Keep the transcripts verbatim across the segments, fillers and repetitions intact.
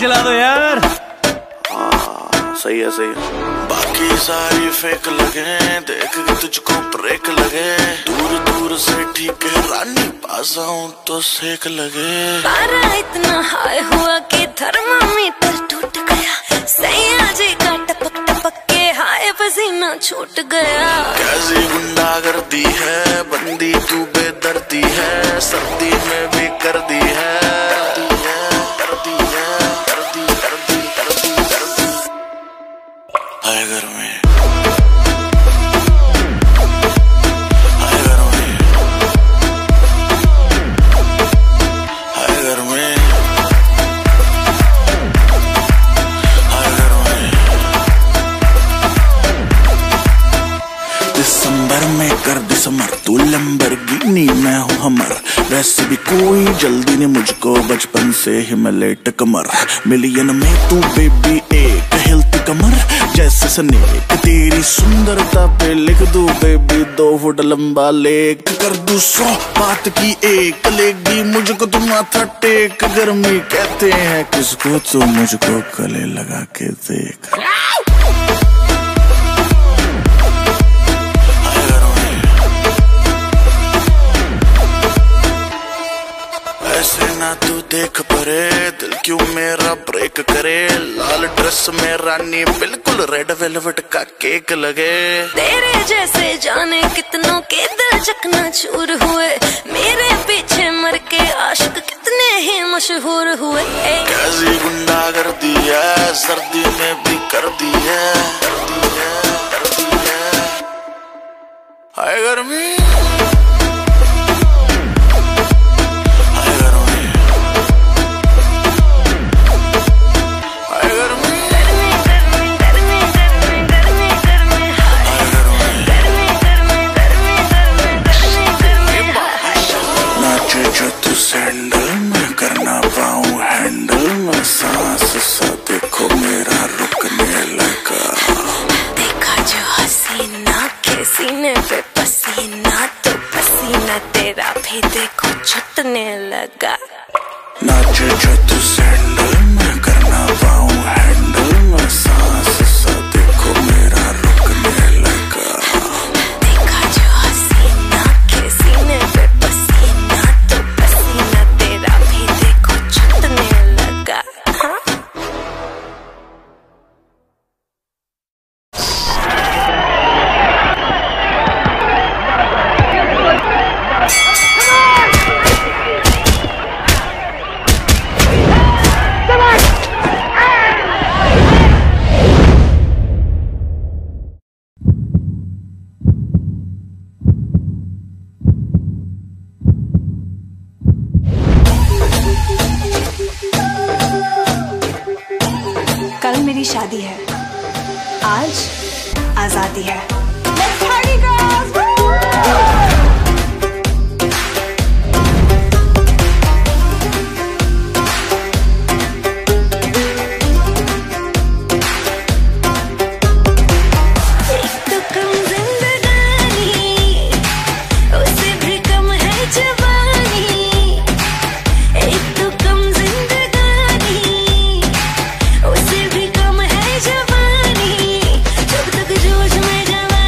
चला दो यार। हाँ सही है सही है। बाकी सारी फेक लगे, देख के तुझको ब्रेक लगे, दूर दूर से ठीक है रानी, पास आऊं तो सेक लगे। पारा इतना हाई हुआ कि थर्मामीटर टूट गया, सैया जी का टपक टपक के हाय पसीना छूट गया। कैसी गुंडागर्दी है, बंदी तू बेदर्दी है, सर्दी में भी कर दी है, कर दी है, कर दी है, कर दी, कर दी, कर दी, कर दी। हाय घर में, हाय घर में, हाय घर में, हाय घर में। दिसंबर में कर दिसंबर, तू लैम्बोर्गिनी मैं हूँ हमर, वैसे भी कोई जल्दी नहीं मुझको, बचपन से ही मैं लेट कमर, मिलियन में तू बेबी एक हिलती कमर जैसे स्नेक, तेरी सुंदरता पे लिख दूं बेबी दो फुट लंबा लेख, कर दूं सौ बात की एक, लेगी मुझको तुम माथा टेक, गर्मी कहते हैं किसको तो मुझको गले लगा के देख। ऐसे ना तू देख परे, दिल क्यों मेरा ब्रेक करे, लाल ड्रेस में रानी बिल्कुल रेड वेलवेट का केक लगे। तेरे जैसे जाने कितनों के दिल चकना चूर हुए, मेरे पीछे मर के आशिक कितने ही मशहूर हुए। कैसी गुंडागर्दी है, सर्दी में भी कर दी है, कर दी है, कर दी है। हाय गर्मी, सैंडल में करना पाऊं हैंडल में, सांस सा देखो मेरा रुकने लगा। देखा जो हसीना के सीने पे पसीना, तो पसीना तेरा भी देखो छूटने लगा। नाचे जो तू सैंडल में करना पाऊं हैंडल में, सांस सा देखो मेरा रुकने लगा। देखा जो हसीना के सीने पे पसीना, तो पसीना तेरा भी देखो छूटने लगा। हाँ? कल मेरी शादी है, आज आजादी है। जब तक जोश में जवानी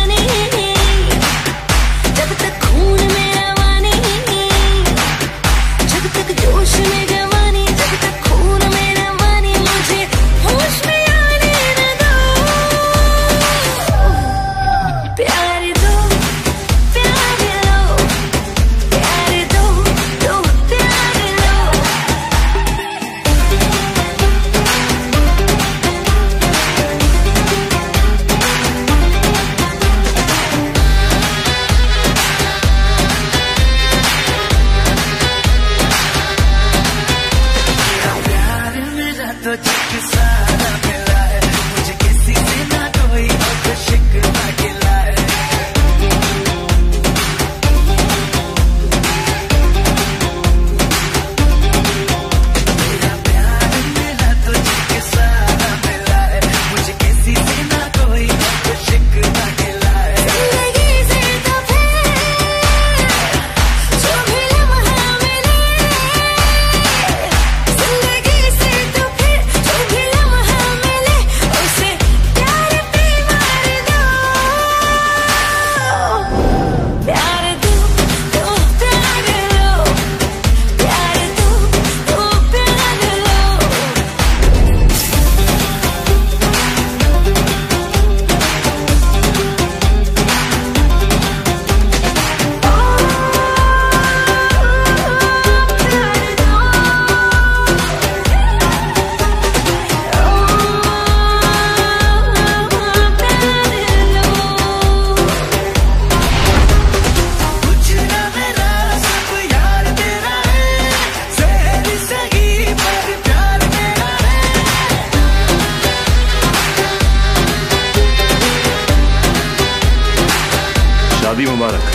मुबारक।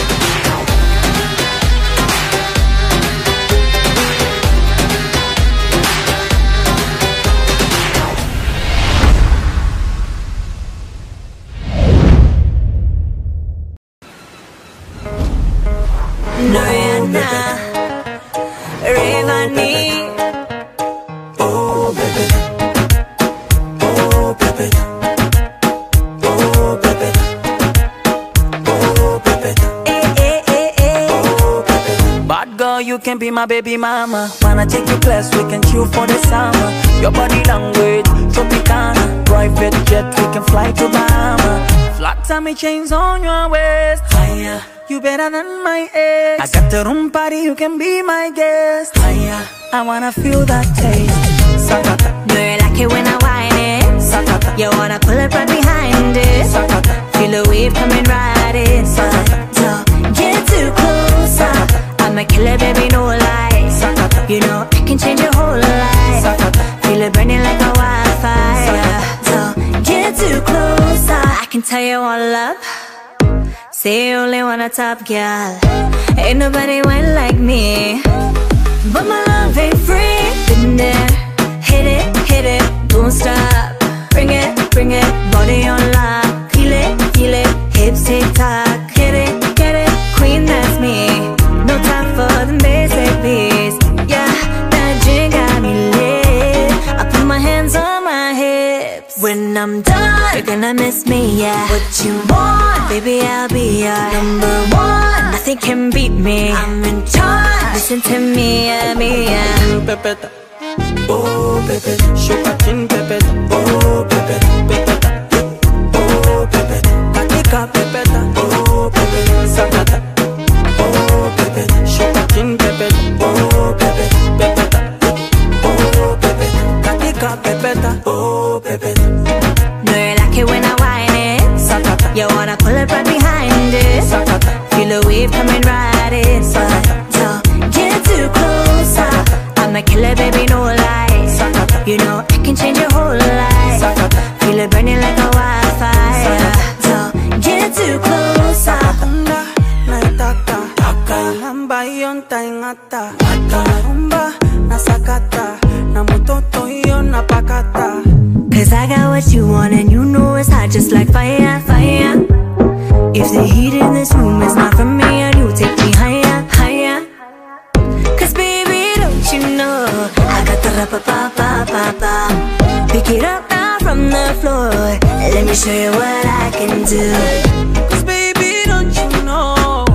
Nayana, Revani. Oh baby, oh baby, oh baby, oh baby, Eh, eh, eh, eh. oh baby. Bad girl, you can be my baby mama. Wanna take you class, we can chill for the summer. Your body language, Tropicana. Private jet, we can fly to Bahama. Flat tummy chains on your waist. Higher, you better than my ex. I got the room party, you can be my guest. Higher, I wanna feel that taste. Sakata, Do you like it when I whine it? sakata, You wanna pull up right behind it? sakata, Feel the wave coming right in. Don't get too close. I'm a killer, baby, no lies. You know I can change your whole life. Feel it burning like a wildfire. Don't get too close. I can tell you all up. Say you only want a top girl. Ain't nobody went like me. But my love ain't free. Been there, hit it, hit it, don't stop. Bring it, bring it, body on lock. Feel it, feel it, hips tick tock. Get it, get it, queen, that's me. No time for the basic beats. Yeah, that drink got me lit. I put my hands on my hips. When I'm done, you're gonna miss me, yeah. What you want, baby, I'll be your number one. Nothing can beat me, I'm in charge. Listen to me, yeah, me, yeah. pepeta, Oh baby, sugar chin pepeta, oh baby, pepeta, oh baby, katika pepeta, oh baby, sakata, oh baby, sugar chin pepeta, oh baby, pepeta, oh baby, katika pepeta, oh baby. No, you like it when I whine it. sakata, You wanna pull it right behind it. sakata, Feel the wave coming right in. But don't get too close. I'm a killer, baby, no lies. You know I can change your whole life. Feel it burning like a wildfire. Don't get too close. Anda, naitaka, kailamba iyonta ingata, rumba, nasakata, na mutoto iyo napakata. Cause I got what you want and you know it's hot just like fire, fire. If the heat in this room is not from me and you take me higher, higher. Cause baby, don't you know I got the ra-pa-pa-pa-pa-pa. Pick it up now from the floor. Let me show you what I can do. Cause baby, don't you know,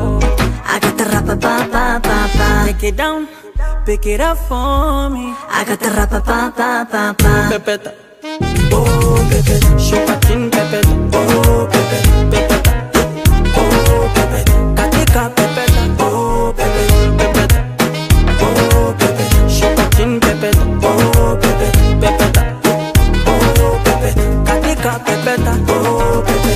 I got the ra-pa-pa-pa-pa-pa. take it down, pick it up for me. I got the ra-pa-pa-pa-pa-pa. Pepeta, oh baby, sugar chin pepeta, Oh baby, pepeta, oh baby, katika pepeta, oh baby, pepeta, oh baby, sugar chin pepeta, oh baby, pepeta, oh baby, katika pepeta, oh baby.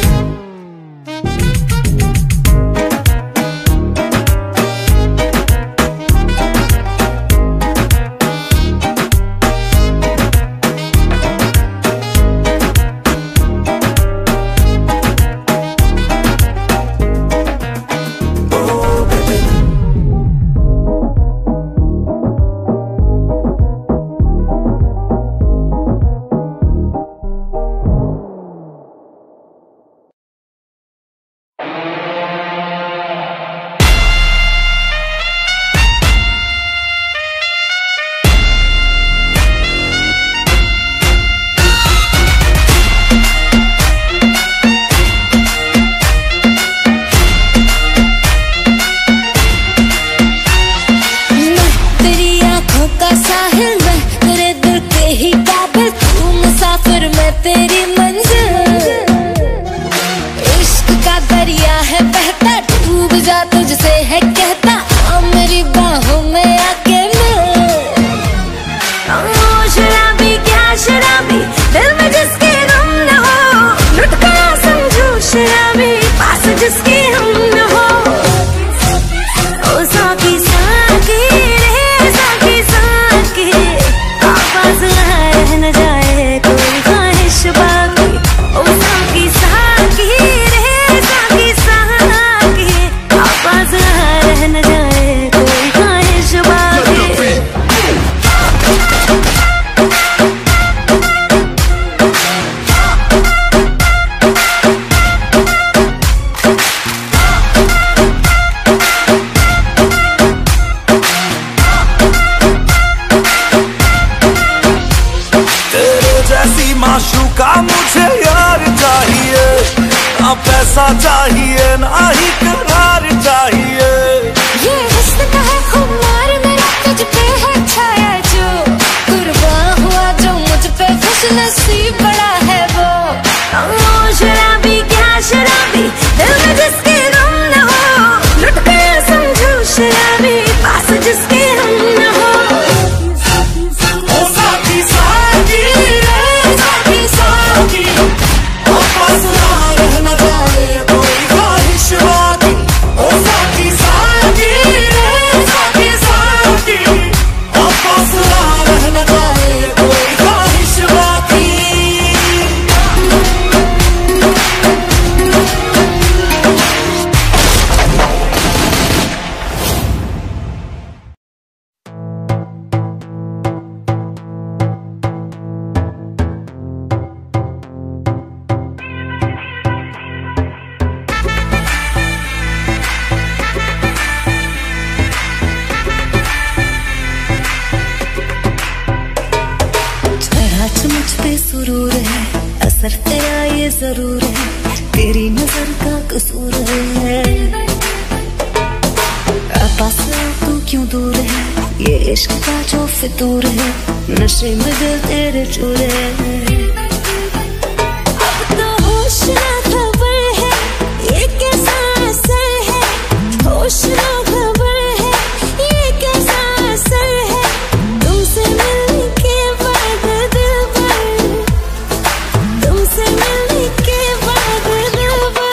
ऐसी माशूका मुझे यार चाहिए, ना पैसा चाहिए ना ही करार चाहिए। ये हुस्न का है खुमार मेरा, तुझ पे है छाया जो, कुर्बान हुआ जो मुझ पे, खुश नसीब बड़ा है वो। ओ शराबी क्या शराबी, दिल में जिसके गम न हो, लुट गया समझो शराबी, पास जिसके हम न हो। ओ साथी साथी रे साथी साथी, आपस ना रहना जाए कोई ख्वाहिश बाकी। ओ साथी साथी रे साथी साथी, आपस ना रहना जाए कोई ख्वाहिश बाकी। मुझ पे सुरूर है, असर तेरा ये जरूर है, तेरी नजर का कसूर है। पास तू क्यों दूर है, ये इश्क का जो फितूर है, नशे में दिल तेरे चूर है। अब तो होश ना खबर है, ये कैसा असर है, होश ना खबर है, ये कैसा असर है, तुमसे मिलने के बाद दिल भर, तुमसे मिलने के बाद दिल भर।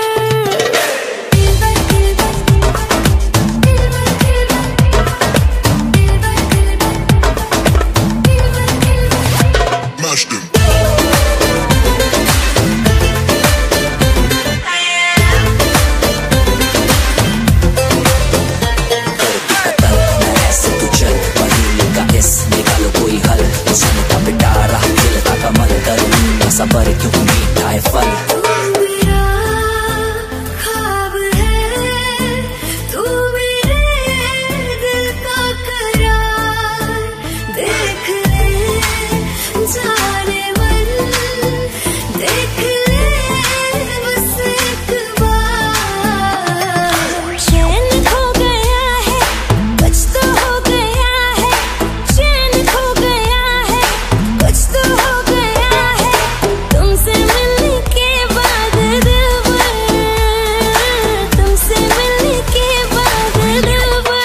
सबर क्यों मीठा है फल। तू मेरा ख्वाब है, तू मेरे दिल का करार, देख ले जाने मन, देख ले बस एक बार। चैन खो गया है, कुछ तो हो गया है, चैन खो गया है, कुछ तो हो गया है, तुमसे मिलने के बाद दिल भर, तुमसे मिलने के बाद दिल भर।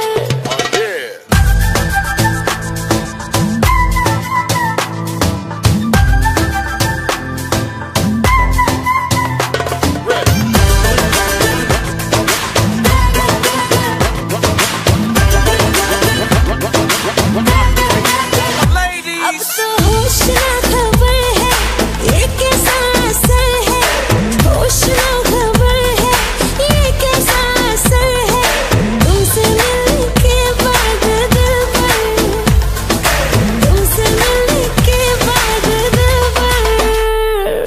अब तो होश ना खबर है, ये कैसा असर है, होश ना खबर है, ये कैसा असर है, तुमसे मिलने के बाद दिल भर, तुमसे मिलने के बाद दिल भर।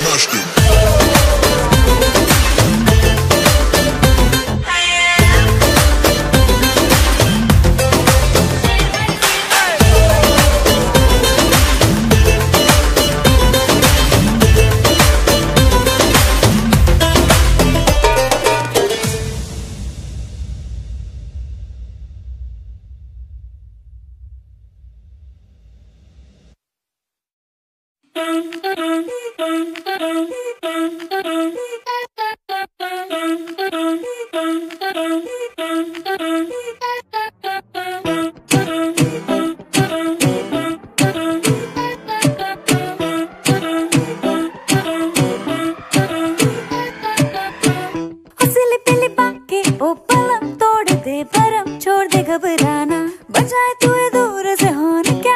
उसे पे लिपा के ओ पलम तोड़ दे भरम, छोड़ दे घबराना, बजाए तू दूर से होने क्या,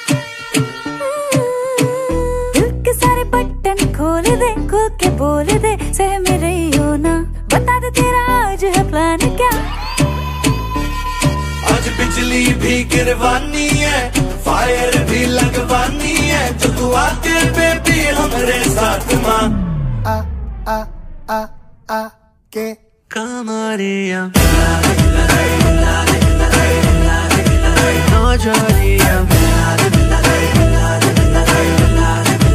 दिल के सारे बटन खोल दे, खुल के बोल दे, सह में रही हो ना, बता दे तेरा आज है प्लान क्या। आज बिजली भी गिरवानी है, फायर भी लगवानी है, जो तू आके बेबी हमरे साथ मां। आ आ आ आ के कमरिया नौजरिया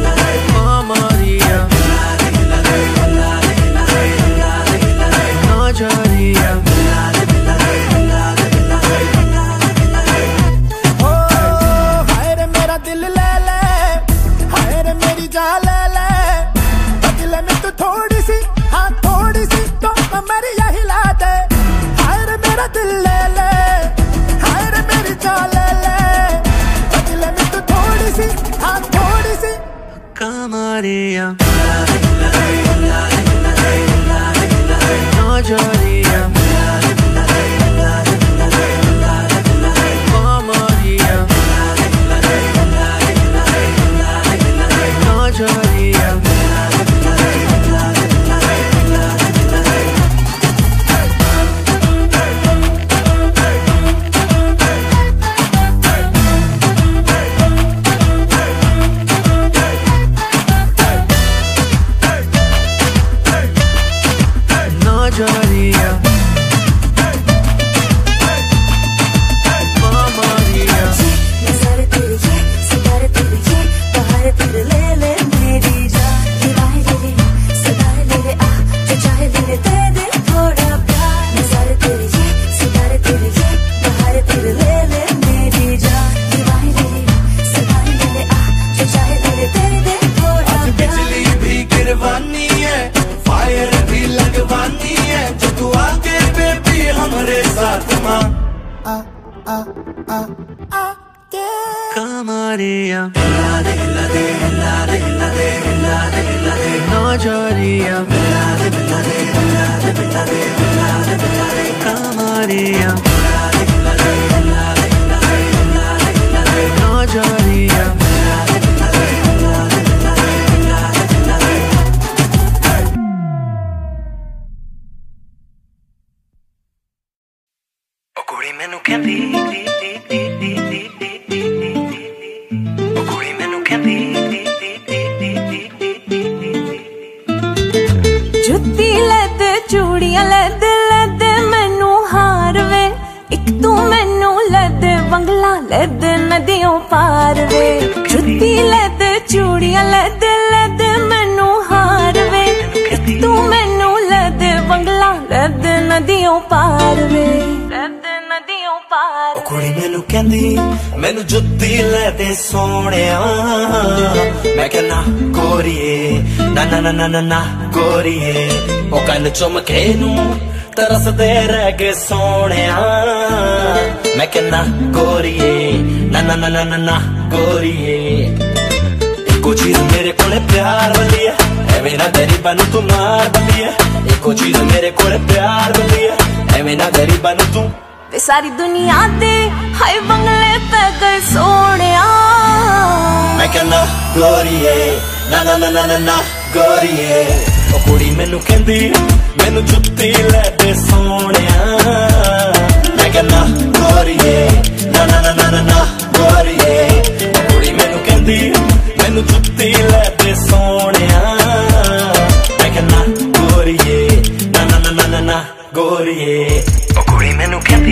जान ले ले, बदले में तू थोड़ी सी, हाँ थोड़ी सी तो कमरिया हिला दे। हाय रे मेरा दिल ले ले, हाय रे मेरी जान ले ले, बदले में तू थोड़ी सी, हाँ थोड़ी सी कमरिया नौजरिया Kamaria Hilla de hilla de hilla de hilla de hilla de hilla de Nojoria Hilla de hilla de hilla de hilla de hilla de hilla de Kamaria Hilla de hilla de hilla de hilla de hilla de hilla de Nojoria Hilla de hilla de hilla de hilla de hilla de hilla de O kudi mainu kendi जुत्ती लैदे चूड़ियां लैदे लैदे मैनू हार वे, एक तू मैनू लैदे बंगला लैदे नदियों पार वे। जुत्ती लैदे चूड़ियां लैदे लैदे मैनू हार वे, एक तू मैनू लैदे बंगला लैदे नदियों पार वे, लैदे नदियों पार। ओ कुड़ी मैनू कहंदी मैनू जुत्ती लैदे सोहणिया, मैं कहना गोरीए ना ना ना ना ना ना गोरीए, ओ कंन चुमके नू तरसदे रह गए सोहणिया, मैं कहना गोरीए ना ना ना ना ना ना गोरीए। एको चीज मेरे कोले प्यार वाली है, एवें ना गरीबां नू तू मार बली है। एको चीज मेरे कोले प्यार वाली है, एवें ना गरीबां नू तू ते सारी दुनिया दे हाय बंगले पे गए सोहणिया, मैं कहना गोरीए ना ना ना ना ना ना गोरीए। ओ कुड़ी मैनू कहंदी मैनू जुत्ती लैदे सोहणिया, मैं कहना गोरीए ना ना ना ना ना ना गोरीए। ओ कुड़ी मैनू कहंदी मैनू जुत्ती लैदे सोहणिया, मैं कहना गोरीए ना ना ना ना ना ना गोरीए। ओ कुड़ी मैनू कहंदी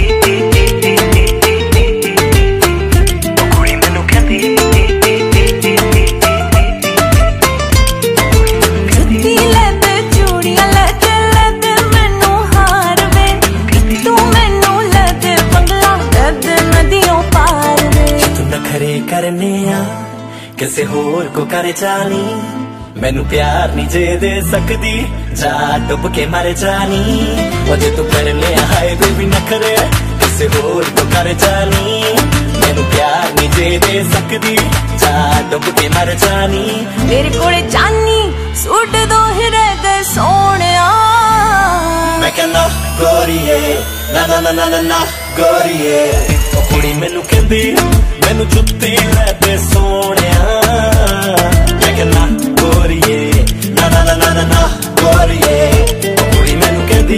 किसे होर को करे जानी, मैनू प्यार नहीं जे दे सकदी जा डुब के मर जानी। वजे तू कर ले हाय बेबी नखरे, किसे होर को करे जानी, मैनू प्यार नहीं जे दे सकदी जा डुब के मर जानी। मेरे कोले जानी सूट दो हिरे दे सोहणिया, मैं कहना गोरीए ना ना ना ना ना ना गोरीए। ओ कुड़ी मैनू कहंदी मैनू जुत्ती लैदे सोहणिया, मैं कहना गोरीए ना ना ना ना ना ना गोरीए। ओ कुड़ी मैनू कहंदी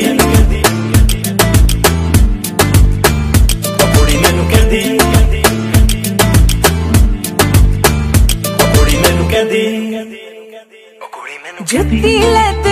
ओ कुड़ी मैनू कहंदी ओ कुड़ी मैनू कहंदी ओ कुड़ी मैनू जुत्ती लैदे